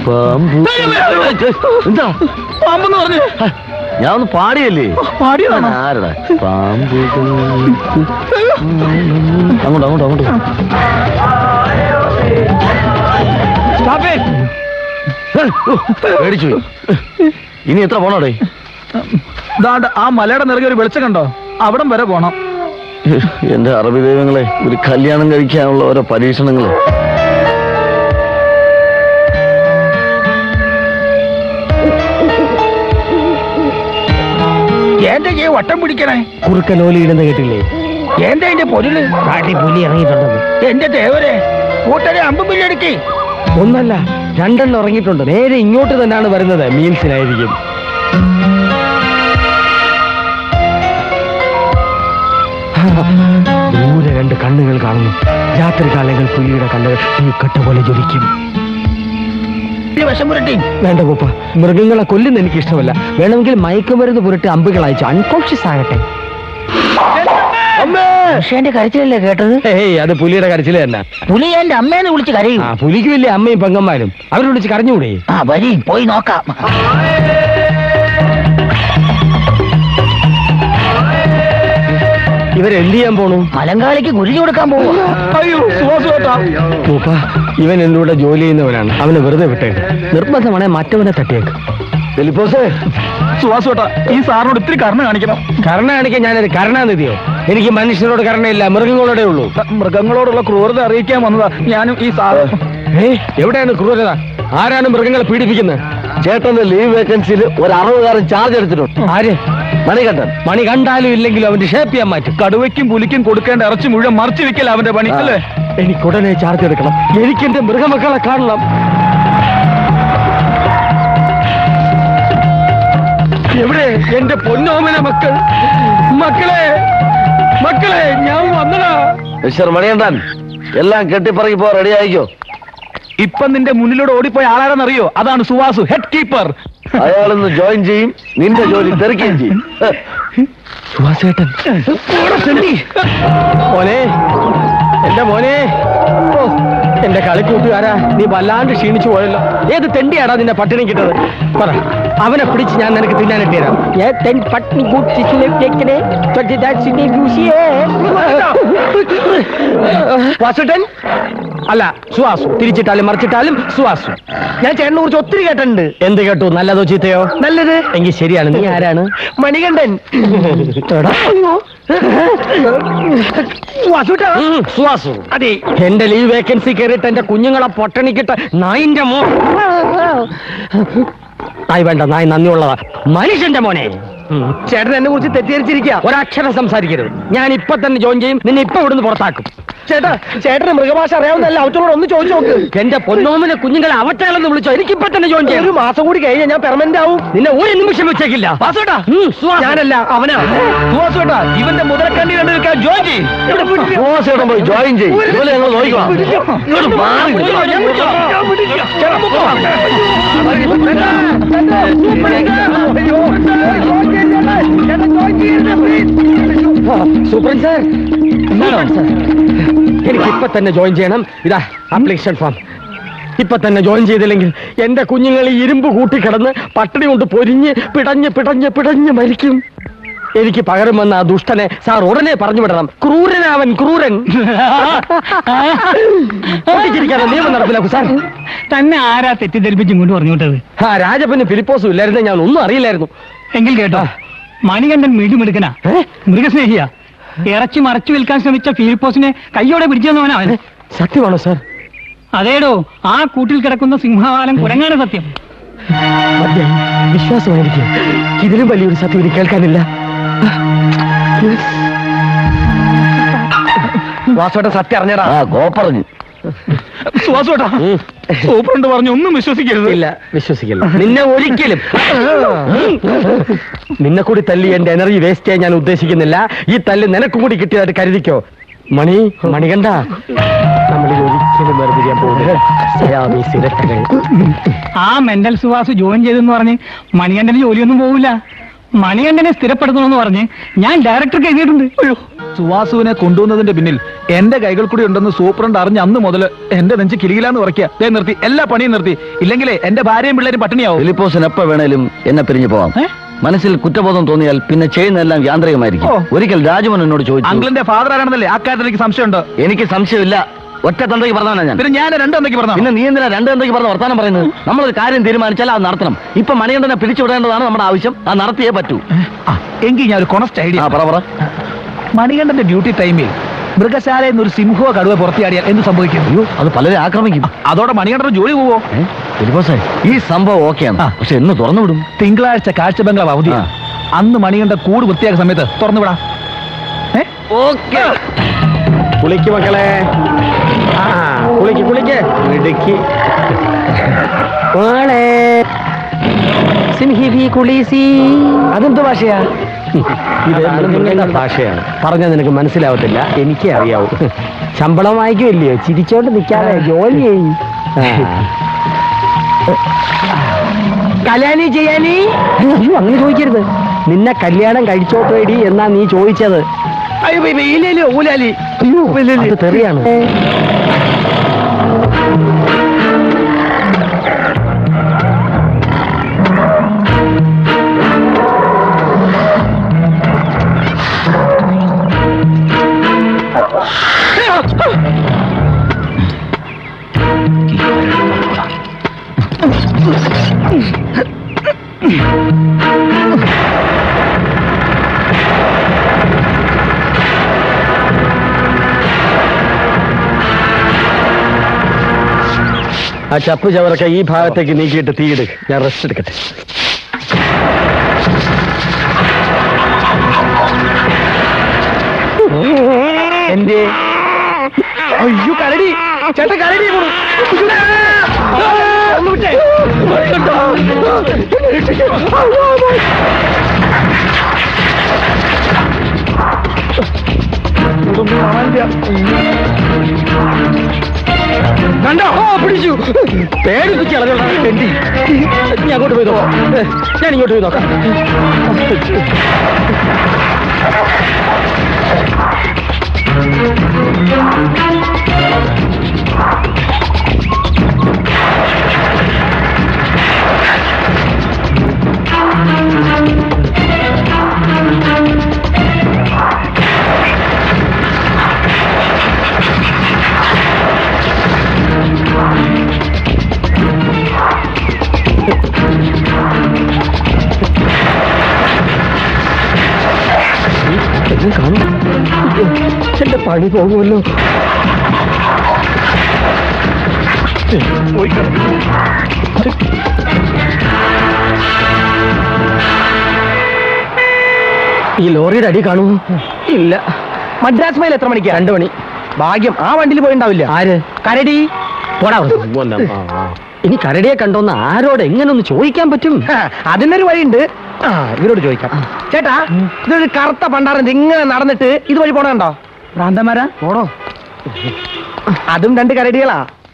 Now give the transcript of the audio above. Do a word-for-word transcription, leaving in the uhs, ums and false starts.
എന്താ പാമ്പെന്ന് പറഞ്ഞു? ഞാൻ ഒന്ന് പാടിയല്ലേ? പാടിയതാണ്. ആരടാ പാമ്പ്? അങ്ങോട്ട് അങ്ങോട്ട് അങ്ങോട്ട്. പേടിച്ചു. ഇനി എത്ര പോണോടേ? ആ മലയുടെ നിറകെ ഒരു വെളിച്ചം കണ്ടോ? അവിടം വരെ പോണം. എന്റെ അറബി ദൈവങ്ങളെ, ഒരു കല്യാണം കഴിക്കാനുള്ള ഓരോ പരീക്ഷണങ്ങള്. എന്റെ ഈ വട്ടം പിടിക്കണേ കുറുക്കലോലി ഇടുന്ന കേട്ടില്ലേ? എന്താ എന്റെ പൊരുള്? കാട്ടി പുലി ഇറങ്ങിയിട്ടുണ്ടെന്ന്. എന്റെ ദേവരെ, കൂട്ടരെ അമ്പും ബില്ലെടുക്കി. ഒന്നല്ല, രണ്ടെണ്ണം ഇറങ്ങിയിട്ടുണ്ട്. നേരെ ഇങ്ങോട്ട് തന്നെയാണ് വരുന്നത്. മീൽസിലായിരിക്കും. ദൂരെ രണ്ട് കണ്ണുകൾ കാണുന്നു. രാത്രി കാലങ്ങൾ പുലിയുടെ കണ്ണുകൾ കട്ട പോലെ ജ്വലിക്കും. വിഷം പുരട്ടി വേണ്ട പൂപ്പ, മൃഗങ്ങളെ കൊല്ലുന്ന എനിക്ക് ഇഷ്ടമല്ല. വേണമെങ്കിൽ മയക്കുമരുന്ന് പുരട്ടി അമ്പുകൾ അയച്ചു അൺകോൺഷ്യസ് ആകട്ടെ. എന്റെ കരച്ചിലല്ലേ കേട്ടത്? ഏയ്, അത് പുലിയുടെ കരച്ചില് തന്നെ. പുലി എന്റെ അമ്മേനെ വിളിച്ച് കരയും. ആ, പുലിക്ക് വലിയ അമ്മയും പെങ്ങന്മാരും. അവരെ വിളിച്ച് കരഞ്ഞുകൂടെ? ആ വരി, പോയി നോക്കാം. ഇവരെന്ത് ചെയ്യാൻ പോണു? മലങ്കാളിക്ക് ഗുരുതി കൊടുക്കാൻ പോകും. പൂപ്പ, ഇവൻ എന്നൂടെ ജോലി ചെയ്യുന്നവനാണ്. അവനെ വെറുതെ വിട്ടേക്ക്. നിർബന്ധമാണെ മറ്റവനെ തട്ടിയേക്ക്. ഫിലിപ്പോസേ, സുവാസോട്ടാ, ഈ സാറിനോട് ഇത്തിരി കരുണ കാണിക്കണം. കരുണ കാണിക്കാൻ ഞാനൊരു കരുണാനിധിയോ? എനിക്ക് മനുഷ്യരോട് കരുണയില്ല, മൃഗങ്ങളോടെ ഉള്ളൂ. മൃഗങ്ങളോടുള്ള ക്രൂരത അറിയിക്കാൻ വന്നതാ ഞാനും ഈ സാറ്. ഏ, എവിടെയാണ് ക്രൂരത? ആരാണ് മൃഗങ്ങളെ പീഡിപ്പിക്കുന്നത്? ചേട്ടന്റെ ലീവ് വേക്കൻസിയിൽ ഒരു അറുപതുകാരൻ ചാർജ് എടുത്തിട്ടുണ്ട്. ആര്? മണികണ്ഠൻ. മണി കണ്ടാലും ഇല്ലെങ്കിലും അവന്റെ ഷേപ്പ് ചെയ്യാൻ മാറ്റും. കടുവയ്ക്കും പുലിക്കും കൊടുക്കേണ്ട ഇറച്ചി മുഴുവൻ മറിച്ചു വെക്കല അവന്റെ പണി അല്ലേ? എനിക്ക് ഉടനെ ചാർജ് എടുക്കണം. എനിക്ക് എന്റെ മൃഗമക്കളെ കാണണം. എവിടെ എന്റെ പൊന്നോമന മക്കൾ? മക്കളെ, മക്കളെ, ഞാൻ വന്നടാ. മിസ്റ്റർ മണികണ്ഠൻ, എല്ലാം കെട്ടിപ്പറകിപ്പോ റെഡി ആയിക്കോ. ഇപ്പൊ നിന്റെ മുന്നിലൂടെ ഓടിപ്പോയ ആളാണെന്നറിയോ? അതാണ് സുവാസു, ഹെഡ് കീപ്പർ. അയാളൊന്ന് ജോയിൻ ചെയ്യും, നിന്റെ ജോലി തെറിക്കുകയും ചെയ്യും. സുവാസേട്ടൻ മോനെ, എന്റെ മോനെ. ഓ, എന്റെ കളിക്കൂട്ടുകാരാ, നീ വല്ലാണ്ട് ക്ഷീണിച്ചു പോയല്ലോ. ഏത് തെണ്ടിയാടാ നിന്നെ പട്ടിണി കിട്ടത്? പറ, അവനെ പിടിച്ച് ഞാൻ നിനക്ക് തിന്നാനിട്ട് തരാം. വാസുട്ടൻ അല്ല, സുവാസു. തിരിച്ചിട്ടാലും മറിച്ചിട്ടാലും സുവാസു. ഞാൻ ചേട്ടനെ കുറിച്ച് ഒത്തിരി കേട്ടിട്ടുണ്ട്. എന്ത് കേട്ടു? നല്ലതോ ചീത്തയോ? നല്ലത്. എങ്കിൽ ശരിയാണ്. നീ ആരാണ്? മണികണ്ഠൻ. സുവാസു. അതെ, എന്റെ ലീവ് വേക്കൻസി കയറിയിട്ട് എന്റെ കുഞ്ഞുങ്ങളെ പൊട്ടണിക്കിട്ട് നായിന്റെ മോ നായി വേണ്ട, നായി നന്ദിയുള്ളതാ. മനുഷ്യന്റെ മോനെ, ചേട്ടൻ എന്നെ കുറിച്ച് തെറ്റിദ്ധരിച്ചിരിക്കുക. ഒരക്ഷരം സംസാരിക്കരുത്. ഞാൻ ഇപ്പൊ തന്നെ ജോയിൻ ചെയ്യും. നിന്നെ ഇപ്പൊ ഇവിടുന്ന് പുറത്താക്കും. ചേട്ടാ, ചേട്ടന് മൃഗഭാഷ അറിയാവുന്നല്ല. അവറ്റോട് ഒന്ന് ചോദിച്ചു നോക്ക്. എന്റെ പൊന്നോമനെ കുഞ്ഞുങ്ങളെ അവറ്റകളെന്ന് വിളിച്ചോ. എനിക്കിപ്പൊ തന്നെ ജോയിൻ ചെയ്യാം. ഒരു മാസം കൂടി കഴിഞ്ഞാൽ ഞാൻ പെർമനന്റ് ആവും. നിന്നെ ഒരു നിമിഷം വെച്ചേക്കില്ല. ഞാനല്ല, അവനാ. സുവാസോട്ടാ, ഇവന്റെ മുതലക്കണ്ണി കണ്ടു നിൽക്കാൻ ജോയിൻ ചെയ്യും. സുവാസേട്ടൻ പോയി ജോയിൻ ചെയ്യും. ഇതുപോലെ ഞങ്ങൾ നോക്കണം. സൂപ്രണ്ട് സാർ, എനിക്ക് ഇപ്പൊ തന്നെ ജോയിൻ ചെയ്യണം. ഇതാ ആപ്ലിക്കേഷൻ ഫോം. ഇപ്പൊ തന്നെ ജോയിൻ ചെയ്തില്ലെങ്കിൽ എന്റെ കുഞ്ഞുങ്ങൾ ഈ ഇരുമ്പ് കൂട്ടിക്കിടന്ന് പട്ടിണി കൊണ്ട് പൊരിഞ്ഞ് പിടഞ്ഞ് പിടഞ്ഞ് പിടഞ്ഞ് മരിക്കും. എനിക്ക് പകരം വന്ന ആ ദുഷ്ടനെ സാർ ഉടനെ പറഞ്ഞു വിടണം. ക്രൂരനാവൻ, ക്രൂരൻ. പൊട്ടിച്ചിരിക്കാതെ നിയമം നടപ്പിലാക്കൂ സാർ. തന്നെ ആരാ തെറ്റിദ്ധരിപ്പിച്ച് ഇങ്ങോട്ട് പറഞ്ഞു വിട്ടത്? ആ രാജപ്പന് ഫിലിപ്പോസും ഇല്ലായിരുന്നു. ഞാൻ ഒന്നും അറിയില്ലായിരുന്നു. എങ്കിൽ കേട്ടോ, മണികണ്ഠൻ വീണ്ടുമെടുക്കനാ, മൃഗസ്നേഹിയാ. ഇറച്ചി മറച്ചു വിൽക്കാൻ ശ്രമിച്ച ഫിലിപ്പോസിനെ കയ്യോടെ പിടിച്ചെന്നവനാ അവൻ. സത്യമാണോ സാർ? അതേടോ, ആ കൂട്ടിൽ കിടക്കുന്ന സിംഹവാലം കുരങ്ങാണ് സത്യം. വിശ്വാസമായിരിക്കും. ഇതിലും വലിയൊരു സത്യം എനിക്ക് കേൾക്കാനില്ല. വാസോട്ട സത്യം അറിഞ്ഞടാ. കോപ്പറഞ്ഞു. സുവാസോട്ടാ, സൂപ്രണ്ട് പറഞ്ഞു ഒന്നും വിശ്വസിക്കരുത്. ഇല്ല, വിശ്വസിക്കില്ല. നിന്നെ ഒരിക്കലും. നിന്നെ കൂടി തല്ലി എന്റെ എനർജി വേസ്റ്റ് ചെയ്യാൻ ഞാൻ ഉദ്ദേശിക്കുന്നില്ല. ഈ തല്ല് നിനക്കും കൂടി കിട്ടിയതായിട്ട് കരുതിക്കോ. മണി, മണികണ്ഠ, നമ്മളിൽ ഒരിക്കലും വേർപിരിയാൻ പോകുന്നത്. ആ മെന്റൽ സുവാസ് ജോയിൻ ചെയ്തെന്ന് പറഞ്ഞ് മണികണ്ഠന് ജോലിയൊന്നും പോവില്ല. മണികണ്ഠനെ സ്ഥിരപ്പെടുത്തണമെന്ന് പറഞ്ഞ് ഞാൻ ഡയറക്ടർക്ക് എഴുതിയിട്ടുണ്ട്. അയ്യോ, സുവാസുവിനെ കൊണ്ടുവന്നതിന്റെ പിന്നിൽ എന്റെ കൈകൾ കൂടി ഉണ്ടെന്ന് സൂപ്രണ്ട് അറിഞ്ഞ് അന്ന് മുതൽ എന്റെ നെഞ്ച് കിലുകിലാന്ന് ഉറക്കിയ ദേ നിർത്തി, എല്ലാ പണിയും നിർത്തി. ഇല്ലെങ്കിലേ എന്റെ ഭാര്യയും പിള്ളേരും പട്ടിണിയാവും. ഫിലിപ്പോസിന് എപ്പോ വേണേലും എന്നെ പിരിഞ്ഞു പോവാം. ഏ? മനസ്സിൽ കുറ്റബോധം തോന്നിയാൽ പിന്നെ ചെയ്യുന്നതെല്ലാം യാന്ത്രികമായിരിക്കും. ഓ. ഒരിക്കൽ രാജമോൻ എന്നോട് ചോദിച്ചു, അങ്കിളിന്റെ ഫാദർ ആരാണെന്നല്ലേ ആ കാര്യത്തിൽ എനിക്ക് സംശയമുണ്ട്. എനിക്ക് സംശയമില്ല, ഒറ്റ തന്തയ്ക്ക് പറഞ്ഞാണ് ഞാൻ. പിന്നെ ഞാൻ രണ്ടെന്നൊക്കെ പറഞ്ഞു. പിന്നെ നീ എന്തിനാ രണ്ട് തന്തയ്ക്ക് പറഞ്ഞ വർത്താനം പറയുന്നത്? നമ്മളൊരു കാര്യം തീരുമാനിച്ചാൽ അത് നടത്തണം. ഇപ്പൊ മണികണ്ഠനെ പിരിച്ചുവിടേണ്ടതാണ് നമ്മുടെ ആവശ്യം. അത് നടത്തിയേ പറ്റൂ. ആ, എങ്കിൽ ഞാൻ ഒരു കൊണസ്റ്റ് ഐഡിയ. ആ പറ പറ. മണികണ്ഠന്റെ ഡ്യൂട്ടി ടൈമിൽ മൃഗശാലയിൽ നിന്ന് ഒരു സിംഹോ കടുവ പുറത്തിയാടിയാൽ എന്ത് സംഭവിക്കും? അയ്യോ, അത് പലരെ ആക്രമിക്കും. അതോടെ മണികണ്ഠൻ ജോലി പോവോ? ഏ? ഫിലിപ്പോസേ, ഈ സംഭവം ഓക്കെയാണ്, ആ. പക്ഷെ എന്ന് തുറന്നു വിടും? തിങ്കളാഴ്ച കാഴ്ച ബംഗ്ലാവ് അവധി. ആ. അന്ന് മണികണ്ഠ കൂട് വൃത്തിയാക്കുന്ന സമയത്ത് തുറന്നു വിടാം. ഓക്കെ, കുളിക്ക് മക്കളെ. ആ, കുളിക്ക് കുളിക്ക് ഇടുക്കി കുളിസി. അതെന്ത് ഭാഷയാ? ഇത് ഭാഷയാണ്. പറഞ്ഞാൽ നിനക്ക് മനസ്സിലാവത്തില്ല, എനിക്കേ അറിയാവൂ. ശമ്പളം വാങ്ങിക്കുമല്ലയോ, ചിരിച്ചോണ്ട് നിൽക്കാതെ ജോലി ചെയ്യും. കല്യാണി ചെയ്യാനി? അയ്യോ, അങ്ങനെ ചോദിക്കരുത്. നിന്നെ കല്യാണം കഴിച്ചോട്ടേടി എന്നാ നീ ചോദിച്ചത്. അയ്യോ, ഇല്ലല്ലോ ഊലാലി. അയ്യോ, അത് തെറിയാണ്. ആ ചപ്പ് ചവറൊക്കെ ഈ ഭാഗത്തേക്ക് നീക്കിയിട്ട് തീയിട്. ഞാൻ റെസ്റ്റ് എടുക്കട്ടെ. എന്റെ അയ്യോ, കരടി ചേട്ടൻ, കരടി കണ്ടോ? പിടിച്ചു. പേടിപ്പിച്ച് കളഞ്ഞോളാം. എന്റെ ഞാൻ അങ്ങോട്ട് പോയി നോക്കാം. ഞാൻ ഇങ്ങോട്ട് പോയി നോക്കാം. കാണും, എന്റെ പണി പോകുമല്ലോ. ഈ ലോറിയുടെ അടി കാണുമോ? ഇല്ല. മദ്രാസ് മൈൽ എത്ര മണിക്കാ? രണ്ടു മണി. ഭാഗ്യം, ആ വണ്ടിയിൽ പോയിണ്ടാവില്ല. ആര്? കരടി. പോടാ. ഇനി കരടിയെ കണ്ടോന്ന് ആരോട് എങ്ങനെ ഒന്ന് ചോദിക്കാൻ പറ്റും? അതിനൊരു വഴിയുണ്ട്. ആ, ഇവരോട് ചോദിക്കാം. ചേട്ടാ, ഇതൊരു കറുത്ത പണ്ടാരം ഇങ്ങനെ നടന്നിട്ട് ഇതുവഴി പോണോ? ഭ്രാന്തന്മാരാ പോണോ? അതും രണ്ട് കരടികളാ.